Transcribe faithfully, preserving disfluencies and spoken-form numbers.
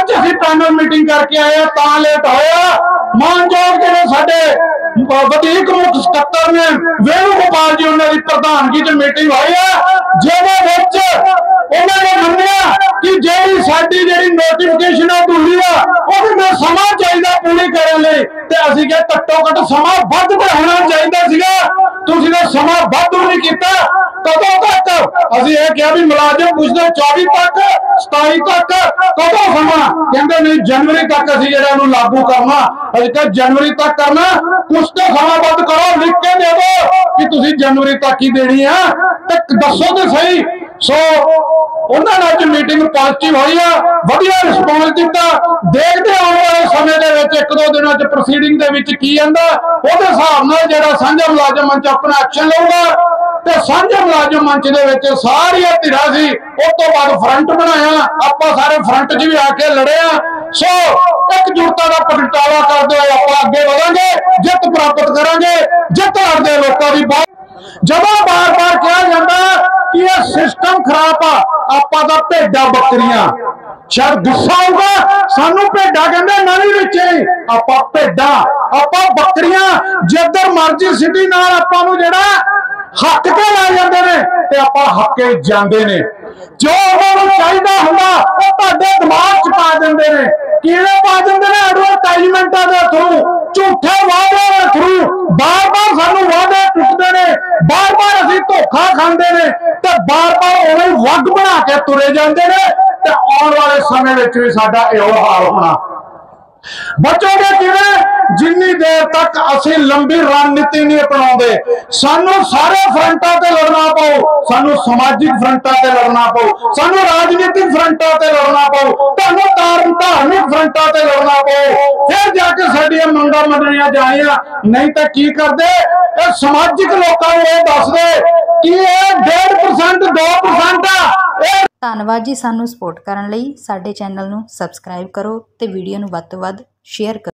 अज असीं panel meeting करके आए तां लेट होया। मानयोग जिहड़े साडे वधीक मुख सकत्तर ने वेणु गोपाल जी उन्हां दी प्रधानगी च मीटिंग होई है, जिहदे विच उन्होंने मन्निया कि जी साडी जी नोटिफिकेशन अधूरी है वो मैं समा चाहिए पूरी करने लई, ते असीं कहा घट्टो घट्ट समा वध बढ़ाना चाहिए सीगा, तुसीं तां समा वध नहीं कीता। कदों तक असीं यह कहा भी मुलाजम पुछदे चौबीस तक सताई तक कदों समा, कहंदे नहीं जनवरी तक असीं जिहड़ा इहनूं लागू करना। असीं कहा जनवरी तक करना, कुछ तो समा वध करो, लिख के दे दो कि तुसीं जनवरी तक ही देनी है, ते दसो तो सही। सो उन्होंने अज मीटिंग पॉजिटिव हुई है, वधिया रिस्पॉन्स दिता। देखते आने वाले समय के एक दो दिनों च प्रोसीडिंग दे विच की आंदा, उहदे हिसाब नाल जिहड़ा सांझा मुलाजम मंच अपना एक्शन लऊगा, ते सांझा मुलाजम मंच दे विच सारियां धिरां सी, उस तो बाद फ्रंट बनाया, आपां सारे फ्रंट च भी आके लड़े आ। सो एकजुटता का प्रगटावा करते हुए आपां अगे बढ़ांगे, जित प्राप्त करांगे, जित लड़दे लोकां दी बात। जब बार बार कहा जाता कि यह सिस्टम खराब आ, आपां दा भेड्डां बकरियां, शायद गुस्सा होगा सानू भेड्डां कहंदे नहीं विचे, आपां भेड्डां आपां बकरियां, जिधर मर्जी सिटी नाल आपां नूं जिहड़ा हक के ला जांदे ने ते आपां हक्के जांदे ने। जो उन्हां नूं चाहीदा हुंदा ओह तुहाडे दिमाग च पा दिंदे ने, किवें पा दिंदे ने? एडवरटाइजमेंटां दे थ्रू, झूठे वादे दे थ्रू, बार बार सानू वादे टुटदे ने, बार बार असीं धोखा खांदे ने, ते बार बार उवें वग बना के तुरे जांदे ने, ते आउण वाले समय विच भी साडा इहो हाल होना। बचोगे किवें? जिन्नी देर तक असीं लंबी रणनीति नहीं अपनाउंदे। सानू सारे फ्रंटां ते लड़ना पऊ, सानू समाजिक फ्रंटां ते लड़ना पऊ, सानू राजनीतिक फ्रंटां ते लड़ना पऊ, तुहानू धार्मिक फ्रंटां ते लड़ना पऊ, फिर जाके साडियां मंगां मंनणियां जाणियां। नहीं तां की करदे? इह समाजिक लोकां नूं इह दसदे कि इह डेढ़ परसेंट दो परसेंट आ। धन्नवाद जी। सानू सपोर्ट करन लई साडे चैनल नूं सबसक्राइब करो ते वीडियो नूं वध तों वध शेयर करो।